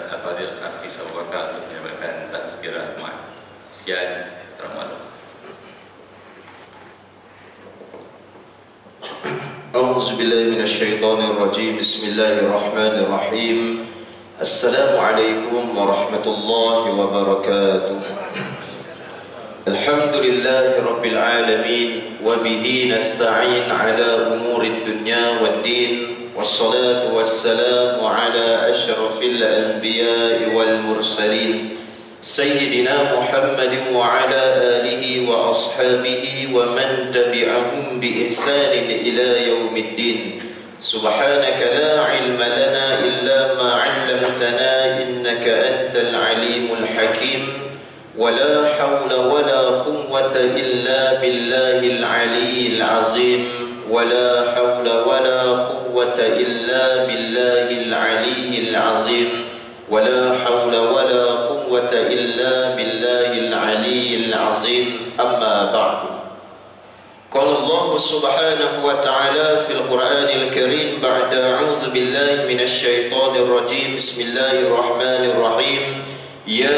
Al-Fadhil Hafiz Abu Bakar untuk menyampaikan tazkirah Jumat. Sekian, Assalamualaikum. A'udzubillahi minasyaitonirrajim. Bismillahirrahmanirrahim. Assalamualaikum warahmatullahi wabarakatuh. Alhamdulillahi rabbil alamin wa bihi nasta'in ala umurid dunya waddin. Wassalatu wassalamu ala asyrafil anbiya'i wal mursalin Sayyidina Muhammadin wa ala alihi wa ashabihi wa man tabi'ahum bi ihsanin ila yaumiddin. Subhanaka la ilma lana illa ma 'allamtana innaka antal alimul hakim. Wa la hawla wa la quwwata illa billahil aliyyil azim. Wa la hawla wa la quwwata illa billahil aliyyil azim. Wa la hawla wa la quwwata illa billahil aliyyil azim. Amma ba'du. Qala Allah subhanahu wa ta'ala fil Qur'anil Karim ba'da a'udzu billahi minasy syaithanir rajim. Bismillahirrahmanirrahim. Ya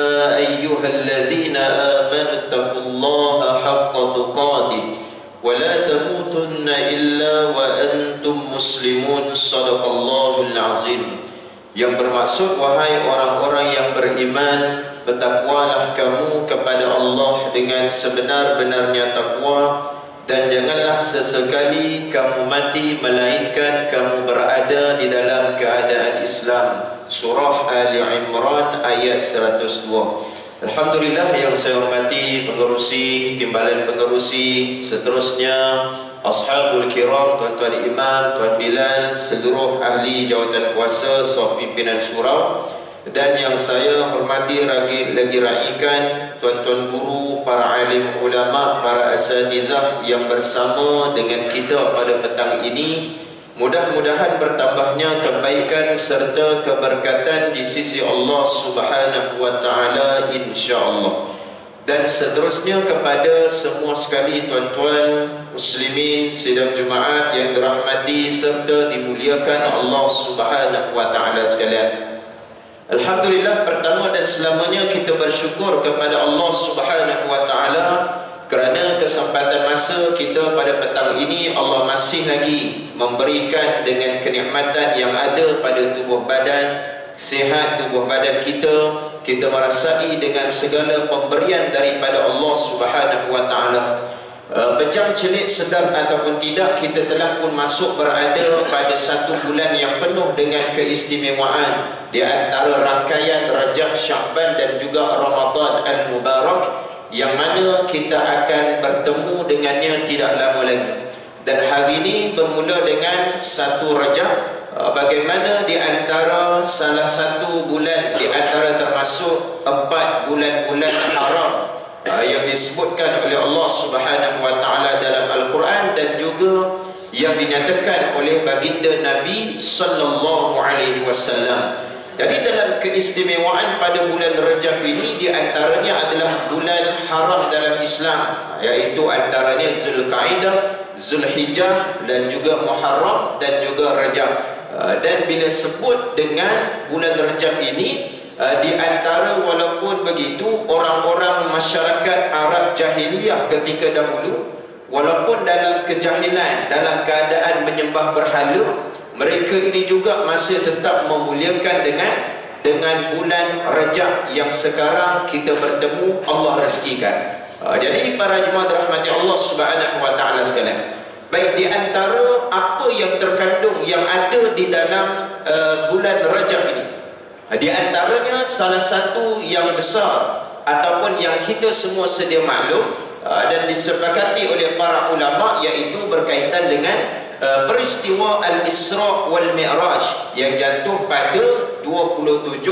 ayyuhalladzina amanu taqullaha haqqa tuqatih wa la tamutunna illa wa antum muslimun. Shadaqallahul azim. Yang bermaksud, wahai orang-orang yang beriman, bertakwalah kamu kepada Allah dengan sebenar-benarnya takwa, dan janganlah sesekali kamu mati melainkan kamu berada di dalam keadaan Islam. Surah Ali Imran ayat 102. Alhamdulillah yang saya hormati pengerusi, timbalan pengerusi, seterusnya ashabul kiram, tuan-tuan imam, tuan Bilal, seluruh ahli jawatan kuasa, staf pimpinan surau, dan yang saya hormati lagi raikan tuan-tuan guru, para alim ulama, para asatizah yang bersama dengan kita pada petang ini. Mudah-mudahan bertambahnya kebaikan serta keberkatan di sisi Allah Subhanahu wa taala insya-Allah. Dan seterusnya kepada semua sekali tuan-tuan muslimin sidang Jumaat yang dirahmati serta dimuliakan Allah Subhanahu wa taala sekalian. Alhamdulillah, pertama dan selamanya kita bersyukur kepada Allah Subhanahu wa taala kerana kesempatan masa kita pada petang ini Allah masih lagi memberikan dengan kenikmatan yang ada pada tubuh badan, sihat tubuh badan kita. Kita merasai dengan segala pemberian daripada Allah Subhanahu wa taala. Pejam celik sedar ataupun tidak, kita telah pun masuk berada pada satu bulan yang penuh dengan keistimewaan di antara rangkaian Rajab, Sya'ban dan juga Ramadan Al-Mubarak, yang mana kita akan bertemu dengannya tidak lama lagi. Dan hari ini bermula dengan satu Rajab. Bagaimana di antara salah satu bulan di antara termasuk 4 bulan-bulan haram yang disebutkan oleh Allah Subhanahu wa taala dalam Al-Quran, dan juga yang dinyatakan oleh baginda Nabi sallallahu alaihi wasallam. Jadi dalam keistimewaan pada bulan Rajab ini, di antaranya adalah bulan haram dalam Islam, iaitu antaranya Zulqa'dah, Zulhijjah dan juga Muharram dan juga Rajab. Dan bila sebut dengan bulan Rajab ini, di antara walaupun begitu orang-orang masyarakat Arab jahiliyah ketika dahulu, walaupun dalam kejahilan, dalam keadaan menyembah berhala, mereka ini juga masih tetap memuliakan dengan bulan Rajab yang sekarang kita bertemu, Allah rezekikan. Jadi para jemaah rahmati Allah Subhanahu wa taala sekalian, baik di antara apa yang terkandung yang ada di dalam bulan Rajab ini, di antaranya salah satu yang besar ataupun yang kita semua sedia maklum dan disepakati oleh para ulama, iaitu berkaitan dengan peristiwa Al-Isra wal Mi'raj yang jatuh pada 27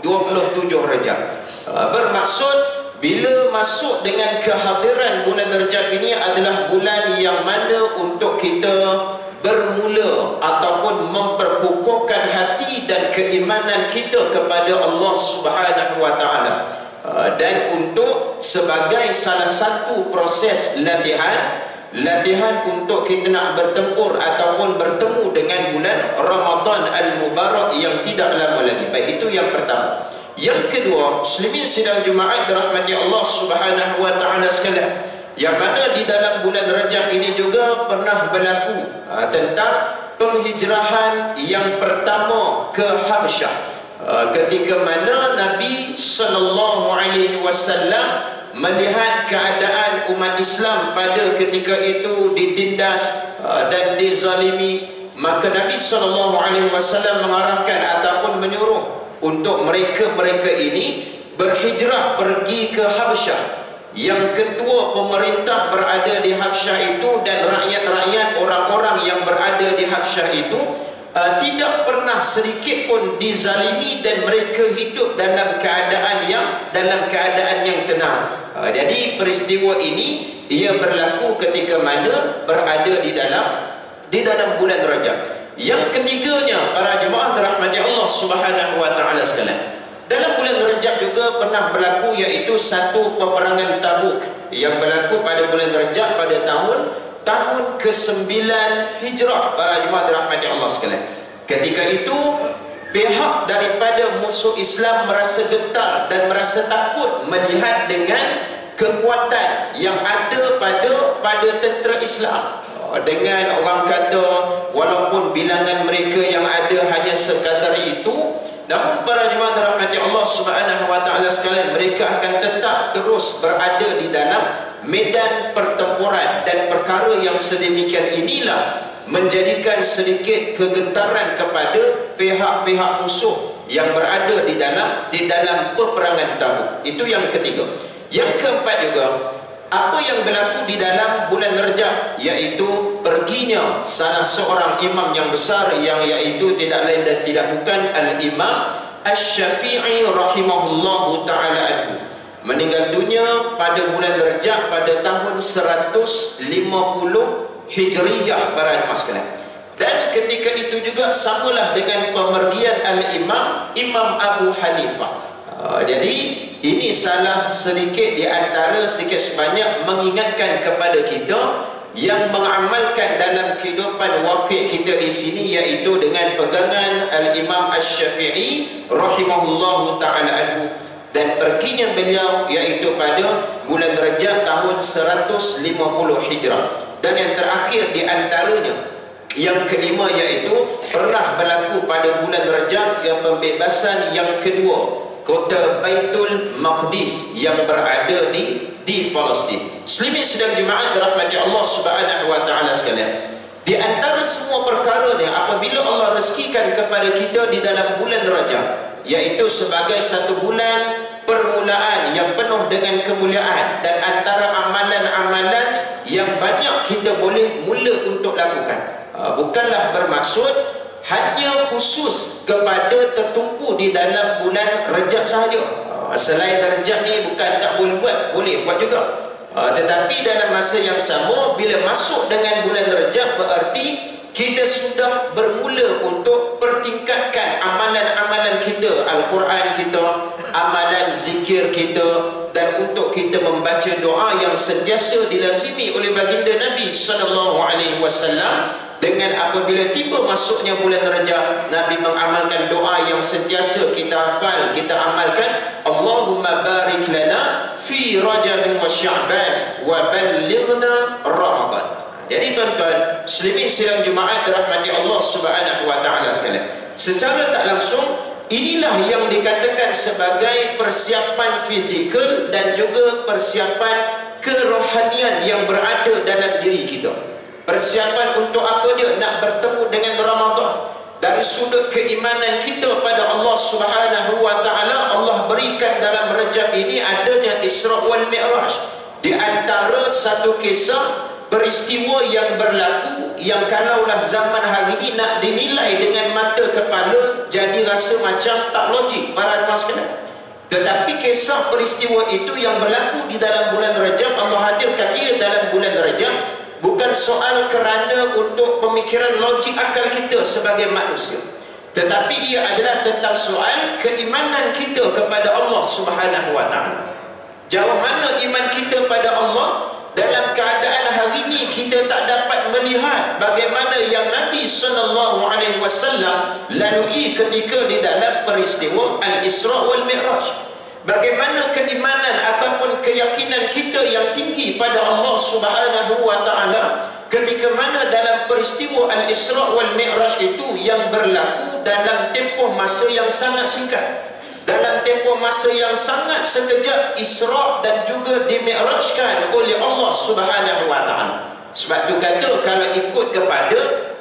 Rajab. Bermaksud bila masuk dengan kehadiran bulan Rajab ini adalah bulan yang mana untuk kita bermula ataupun memperkukuhkan hati dan keimanan kita kepada Allah Subhanahu wa taala, dan untuk sebagai salah satu proses latihan latihan untuk kita nak bertempur ataupun bertemu dengan bulan Ramadan Al-Mubarak yang tidak lama lagi. Baik, itu yang pertama. Yang kedua, muslimin sidang Jumaat dirahmati Allah Subhanahu wa taala sekalian, yang mana di dalam bulan Rajab ini juga pernah berlaku tentang penghijrahan yang pertama ke Habsyah, ketika mana Nabi sallallahu alaihi wasallam melihat keadaan umat Islam pada ketika itu ditindas dan dizalimi, maka Nabi sallallahu alaihi wasallam mengarahkan ataupun menyuruh untuk mereka-mereka ini berhijrah pergi ke Habsyah. Yang ketua pemerintah berada di Habsyah itu dan rakyat-rakyat, orang-orang yang berada di Habsyah itu tidak pernah sedikit pun dizalimi dan mereka hidup dalam keadaan yang tenang. Jadi peristiwa ini ia berlaku ketika mana berada di dalam bulan Rajab. Yang ketiganya, para jemaah dirahmati Allah Subhanahu wa taala sekalian, dalam bulan Rajab juga pernah berlaku, iaitu satu peperangan Tabuk yang berlaku pada bulan Rajab pada tahun ke-9 Hijrah, para jemaah dirahmati Allah sekalian. Ketika itu pihak daripada musuh Islam merasa getar dan merasa takut melihat dengan kekuatan yang ada pada tentera Islam. Dengan orang kata walaupun bilangan mereka yang ada hanya sekadar itu, namun para jemaah dirahmati Allah Subhanahu wa taala sekalian, mereka akan tetap terus berada di dalam medan pertempuran, dan perkara yang sedemikian inilah menjadikan sedikit kegentaran kepada pihak-pihak musuh yang berada di dalam peperangan Tabuk. Itu yang ketiga. Yang keempat juga, apa yang berlaku di dalam bulan Rajab, iaitu perginya salah seorang imam yang besar, yang iaitu tidak lain dan tidak bukan Al-Imam Asy-Syafi'i rahimahullahu ta'ala anhu, meninggal dunia pada bulan Rajab pada tahun 150 Hijriyah, para jemaah sekalian. Dan ketika itu juga samalah dengan pemergian Imam Abu Hanifah. Jadi ini salah sedikit di antara sedikit sebanyak mengingatkan kepada kita yang mengamalkan dalam kehidupan wakil kita di sini, iaitu dengan pegangan Al-Imam Asy-Syafi'i rahimahullahu ta'ala anhu, dan perginya beliau iaitu pada bulan Rajab tahun 150 Hijrah. Dan yang terakhir di antaranya, yang kelima, iaitu pernah berlaku pada bulan Rajab yang pembebasan yang kedua kota Baitul Maqdis yang berada di Palestin. Muslimin sedang jemaah dirahmati Allah Subhanahu wa taala sekalian, di antara semua perkara ni, apabila Allah rezekikan kepada kita di dalam bulan Rajab, iaitu sebagai satu bulan permulaan yang penuh dengan kemuliaan, dan antara amalan-amalan yang banyak kita boleh mula untuk lakukan, bukanlah bermaksud hanya khusus kepada tertumpu di dalam bulan Rajab sahaja. Selain Rajab ni bukan tak boleh buat, boleh buat juga. Tetapi dalam masa yang sama, bila masuk dengan bulan Rajab, berarti kita sudah bermula untuk pertingkatkan amalan-amalan kita, Al-Quran kita, amalan zikir kita, dan untuk kita membaca doa yang sentiasa dilazimi oleh baginda Nabi sallallahu alaihi wasallam. Dengan apabila tiba masuknya bulan Rajab, Nabi mengamalkan doa yang sentiasa kita hafal, kita amalkan, Allahumma barik lana fi Rajab wa Sya'ban wa ballighna Ramadan. Jadi tuan-tuan muslimin sidang Jumaat dirahmati Allah Subhanahu wa taala sekalian, secara tak langsung inilah yang dikatakan sebagai persiapan fizikal dan juga persiapan kerohanian yang berada dalam diri kita. Persiapan untuk apa dia? Nak bertemu dengan Ramadan. Dari sudut keimanan kita pada Allah Subhanahu wa taala, Allah berikan dalam Rajab ini adanya Isra wal Mi'raj. Di antara satu kisah peristiwa yang berlaku, yang kalaulah zaman hari ini nak dinilai dengan mata kepala, jadi rasa macam tak logik, para jemaah sekalian. Tetapi kisah peristiwa itu yang berlaku di dalam bulan Rajab, Allah hadirkan ia dalam bulan Rajab, bukan soal kerana untuk pemikiran logik akal kita sebagai manusia, tetapi ia adalah tentang soal keimanan kita kepada Allah Subhanahu wa taala. Jauh mana iman kita pada Allah dalam keadaan hari ini kita tak dapat melihat bagaimana yang Nabi SAW lalui ketika di dalam peristiwa Al-Isra' wal Mi'raj. Bagaimana keimanan ataupun keyakinan kita yang tinggi pada Allah Subhanahu wa taala ketika mana dalam peristiwa Al-Isra' wal Mi'raj itu yang berlaku dalam tempoh masa yang sangat singkat. Dalam tempoh masa yang sangat sekejap Isra' dan juga dimi'rajkan oleh Allah Subhanahu wa taala. Sebab tu kata kalau ikut kepada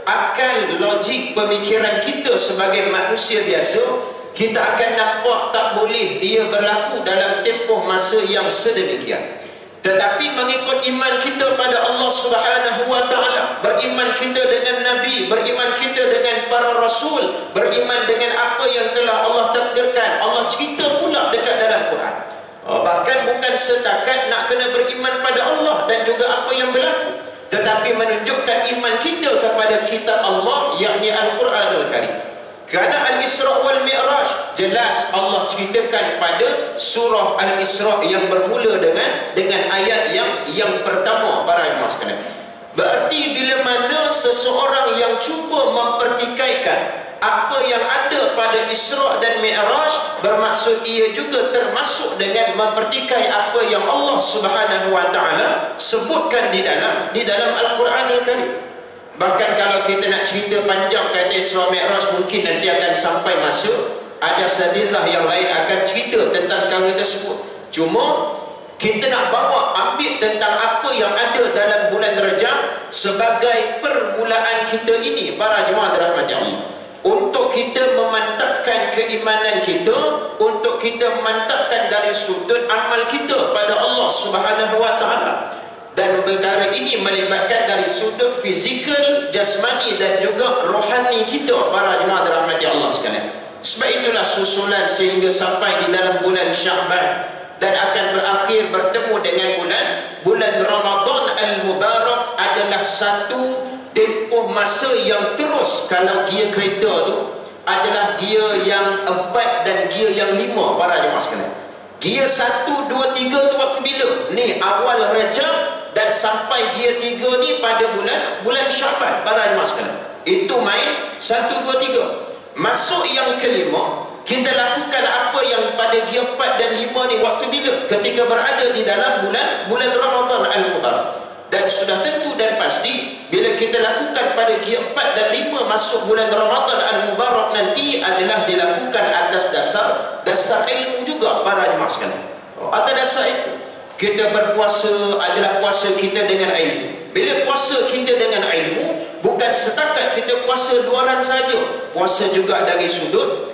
akal logik pemikiran kita sebagai manusia biasa, kita akan nampak tak boleh dia berlaku dalam tempoh masa yang sedemikian. Tetapi mengikut iman kita pada Allah Subhanahu wa taala, beriman kita dengan Nabi, beriman kita dengan para rasul, beriman dengan apa yang telah Allah takdirkan, Allah cerita pula dekat dalam Quran. Bahkan bukan setakat nak kena beriman pada Allah dan juga apa yang berlaku, tetapi menunjukkan iman kita kepada kitab Allah, yakni Al-Quranul Karim. Kerana Al-Isra' wal Mi'raj jelas Allah ceritakan pada surah Al-Isra' yang bermula dengan ayat yang pertama para jemaah sekalian. Berarti bila mana seseorang yang cuba mempertikaikan apa yang ada pada Isra' dan Mi'raj, bermaksud ia juga termasuk dengan mempertikai apa yang Allah Subhanahu wa taala sebutkan di dalam Al-Quranul Karim. Bahkan kalau kita nak cerita panjang kata Isra' Mi'raj, mungkin nanti akan sampai masa ada sadizah yang lain akan cerita tentang perkara tersebut. Cuma kita nak bawa ambil tentang apa yang ada dalam bulan Rajab sebagai permulaan kita ini para jemaah dirahmati Allah, untuk kita memantapkan keimanan kita, untuk kita memantapkan dari sudut amal kita pada Allah Subhanahu wa taala. Dan perkara ini melibatkan dari sudut fizikal, jasmani dan juga rohani kita para jemaah dirahmati Allah sekalian. Sebab itulah susulan sehingga sampai di dalam bulan Sya'ban dan akan berakhir bertemu dengan bulan Ramadan Al-Mubarak adalah satu tempoh masa yang terus. Kalau gear kereta tu adalah gear yang 4 dan gear yang 5 para jemaah sekalian. Gear 1, 2, 3 tu waktu bila? Ni awal Rajab dan sampai gear 3 ni pada bulan Sya'ban para jemaah sekalian. Itu main 1, 2, 3. Masuk yang kelima, kita lakukan apa yang pada gear 4 dan 5 ni waktu bila? Ketika berada di dalam bulan Ramadan Al-Mubarak. Dan sudah tentu dan pasti bila kita lakukan pada gear 4 dan 5 masuk bulan Ramadan Al-Mubarak nanti adalah dilakukan atas dasar ilmu juga para jemaah sekalian. Atas dasar itu kita berpuasa adalah puasa kita dengan ilmu. Bila puasa kita dengan ilmu, bukan setakat kita puasa luaran saja, puasa juga dari sudut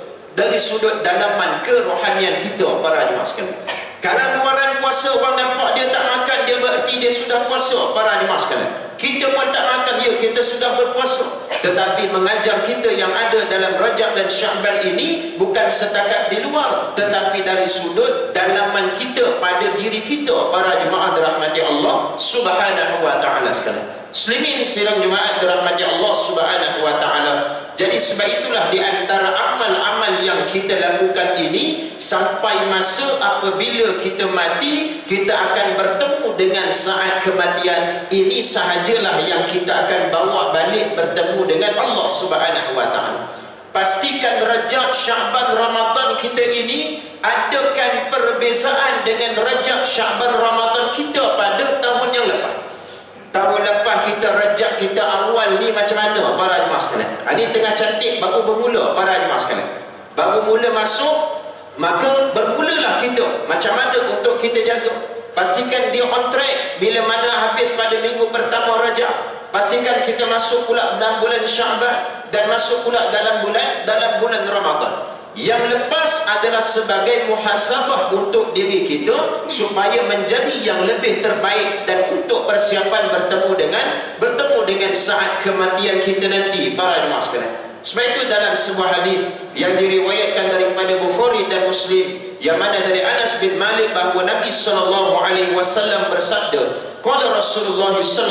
dalaman kerohanian kita para jemaah sekalian. Kalau luaran puasa orang nampak dia tak makan, dia berarti dia sudah puasa para jemaah sekalian. Kita pun tak makan, ya kita sudah berpuasa. Tetapi mengajar kita yang ada dalam Rajab dan Sya'ban ini bukan setakat di luar, tetapi dari sudut dalaman kita pada diri kita para jemaah dirahmati Allah Subhanahu wa taala sekalian. Muslimin sidang jemaah dirahmati Allah Subhanahu wa taala. Jadi sebab itulah di antara amal-amal yang kita lakukan ini, sampai masa apabila kita mati, kita akan bertemu dengan saat kematian. Ini sahajalah yang kita akan bawa balik bertemu dengan Allah Subhanahu wa taala. Pastikan Rajab, Sya'ban, Ramadan kita ini adakan perbezaan dengan Rajab, Sya'ban, Ramadan kita pada tahun yang lepas. Tahun lepas kita Rajab kita awal ni macam mana para jemaah sekalian? Ini tengah cantik baru bermula para jemaah sekalian. Baru mula masuk, maka bermulalah kita macam mana untuk kita jaga. Pastikan dia on track. Bila mana habis pada minggu pertama Rajab, pastikan kita masuk pula dalam bulan Sya'ban dan masuk pula dalam bulan Ramadan. Yang lepas adalah sebagai muhasabah untuk diri kita supaya menjadi yang lebih terbaik dan untuk persiapan bertemu dengan saat kematian kita nanti para jemaah sekalian. Sebab itu dalam sebuah hadis yang diriwayatkan daripada Bukhari dan Muslim, yang mana dari Anas bin Malik bahawa Nabi SAW bersabda, qala Rasulullah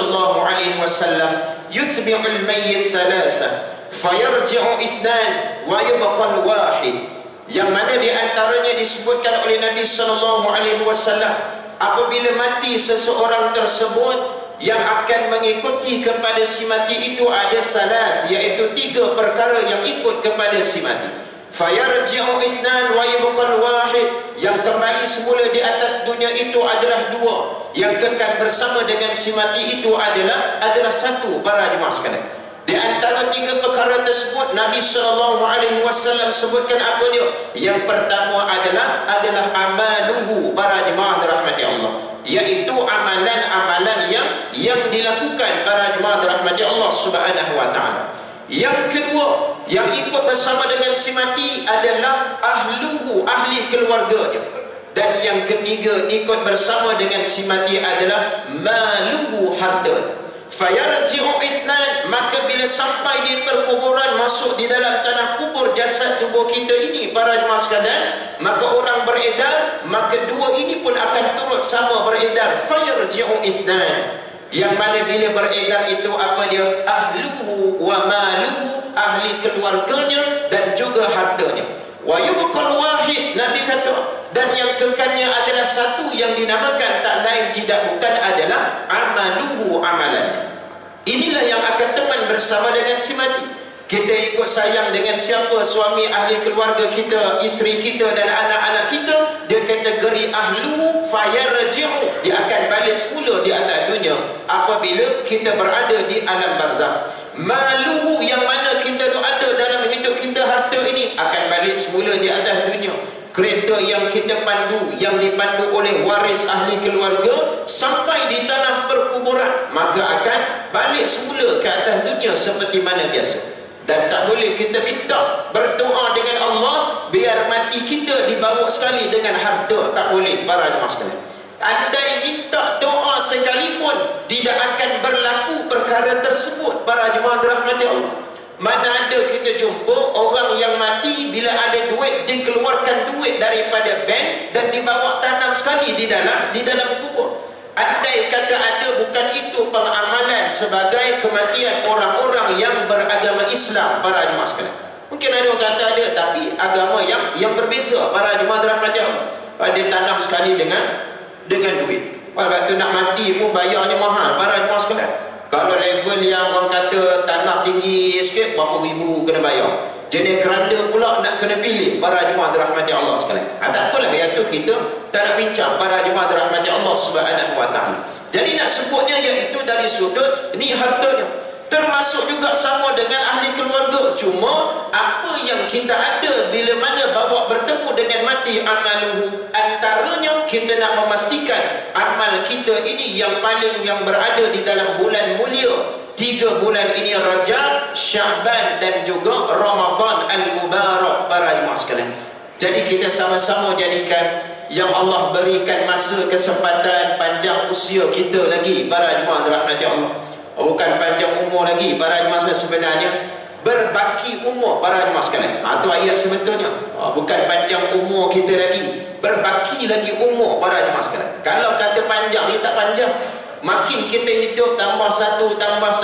SAW, yutbi'ul mayyit salasa fayarji'u ithnan wa yabqa al-wahid. Yang mana di antaranya disebutkan oleh Nabi SAW, apabila mati seseorang tersebut, yang akan mengikuti kepada si mati itu ada salas, iaitu 3 perkara yang ikut kepada si mati. Fayarji'u isnan wa yabqal wahid, yang kembali semula di atas dunia itu adalah 2, yang kekal bersama dengan si mati itu adalah 1. Para jemaah sekalian, di antara 3 perkara tersebut Nabi SAW sebutkan apa dia? Yang pertama adalah amaluhu, para jemaah dirahmati Allah, iaitu amalan-amalan yang dilakukan para jemaah dirahmati Allah Subhanahu wa taala. Yang kedua, yang ikut bersama dengan si mati adalah ahluhu, ahli keluarganya. Dan yang ketiga, ikut bersama dengan si mati adalah maluhu, harta. Fayarji'u isnan, maka bila sampai di perkuburan, masuk di dalam tanah kubur jasad tubuh kita ini, para jemaah sekalian, maka orang beredar, maka 2 ini pun akan turut sama beredar. Fayarji'u isnan, yang mana bila beredar itu apa dia? Ahluhu wa maluhu, ahli keluarganya dan juga hartanya. Wa yubqal wahid, Nabi kata, dan yang kekalnya adalah 1 yang dinamakan tak lain tidak bukan adalah amaluhu, amalannya. Inilah yang akan teman bersama dengan si mati. Kita ikut sayang dengan siapa? Suami, ahli keluarga kita, isteri kita dan anak-anak kita, dia kategori ahlu. Fayarji'u, dia akan balik semula di atas dunia apabila kita berada di alam barzakh. Maluhu, yang mana kita ada dalam hidup kita, harta ini akan balik semula di atas dunia. Kereta yang kita pandu, yang dipandu oleh waris ahli keluarga, sampai di tanah perkuburan, maka akan balik semula ke atas dunia seperti mana biasa. Dan tak boleh kita minta berdoa dengan Allah biar mati kita dibawa sekali dengan harta. Tak boleh, para jemaah sekalian. Andai minta doa sekalipun, tidak akan berlaku perkara tersebut, para jemaah dirahmati Allah. Mana ada kita jumpa orang yang mati, bila ada duit, dikeluarkan duit daripada bank dan dibawa tanam sekali di dalam kubur. Andai kata ada, bukan itu pengamalan sebagai kematian orang-orang yang beragama Islam, para jemaah sekalian. Mungkin ada orang kata ada, tapi agama yang berbeza, para jemaah dirahmati Allah. Dia tanam sekali dengan duit. Kalau tu nak mati pun bayarnya mahal, para jemaah sekalian. Kalau level yang orang kata tanah tinggi sikit, berapa ribu kena bayar. Jenis keranda pula nak kena pilih, para jemaah dirahmati Allah sekalian. Tak apalah, yang tu kita tak nak bincang, para jemaah dirahmati Allah Subhanahu wa taala. Jadi nak sebutnya iaitu dari sudut ni hartanya. Termasuk juga sama dengan ahli keluarga. Cuma apa yang kita ada bila mana bawa bertemu dengan mati, amaluhu, antaranya kita nak memastikan amal kita ini yang berada di dalam bulan mulia. 3 bulan ini, Rajab, Sya'ban dan juga Ramadan al-Mubarak, para jemaah sekalian. Jadi kita sama-sama jadikan yang Allah berikan masa, kesempatan, panjang usia kita lagi, para jemaah dirahmati Allah. Bukan panjang umur lagi, para jemaah sekalian, sebenarnya berbaki umur, para jemaah sekalian. Itu ayat sebetulnya. Bukan panjang umur kita lagi, berbaki lagi umur, para jemaah sekalian. Kalau kata panjang ni tak panjang. Makin kita hidup tambah satu,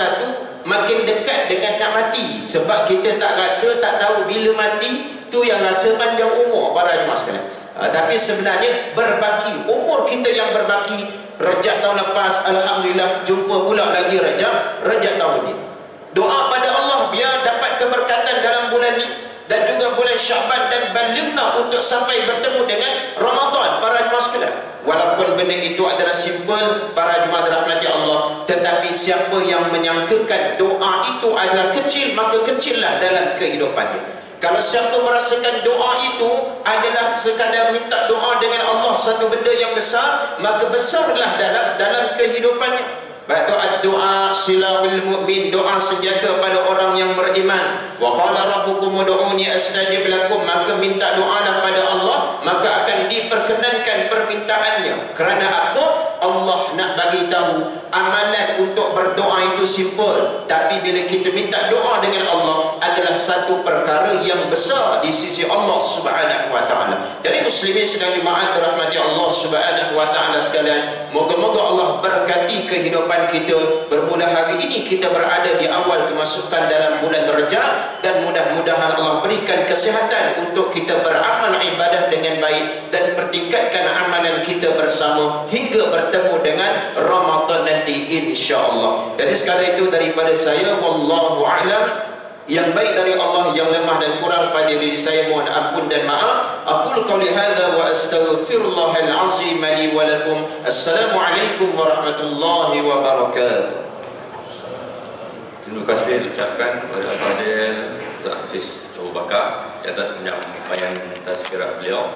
makin dekat dengan nak mati. Sebab kita tak rasa, tak tahu bila mati, tu yang rasa panjang umur, para jemaah sekalian. Tapi sebenarnya berbaki, umur kita yang berbaki. Rajab tahun lepas, alhamdulillah, jumpa pula lagi Rajab tahun ni. Doa pada Allah biar dapat keberkatan dalam bulan ni dan juga bulan Sya'ban, dan balighna untuk sampai bertemu dengan Ramadan, para jemaah sekalian. Walaupun benda itu adalah simple, para jemaah dirahmati Allah, tetapi siapa yang menyangkakan doa itu adalah kecil, maka kecillah dalam kehidupannya. Kalau siapa merasakan doa itu adalah sekadar minta doa dengan Allah, satu benda yang besar, maka besarlah dalam kehidupannya. Batu doa silahul mu'min, doa senjata pada orang yang beriman. Wa qala rabbukum ud'uni astajib lakum, maka minta doalah pada Allah, maka akan diperkenankan permintaannya. Kerana apa? Allah nak bagi tahu amalan untuk berdoa itu simple, tapi bila kita minta doa dengan Allah adalah satu perkara yang besar di sisi Allah Subhanahu wa taala. Jadi muslimin sedang jemaat dirahmati Allah Subhanahu wa taala sekalian, moga-moga Allah berkati kehidupan kita. Bermula hari ini kita berada di awal kemasukan dalam bulan Rajab, dan mudah-mudahan Allah berikan kesihatan untuk kita beramal ibadah dengan baik dan pertingkatkan amalan kita bersama hingga bertemu dengan Ramadan nanti insya-Allah. Jadi sekali itu daripada saya, wallahu a'lam. Yang baik dari Allah, yang lemah dan kurang pada diri saya mohon ampun dan maaf. Aqulu qawli hadza wa astaghfirullahal azim li wa lakum. Assalamualaikum warahmatullahi wabarakatuh. Terima kasih ucapkan kepada Al-Fadhil Ustaz Hafiz Abu Bakar atas penyampaian tazkirah beliau.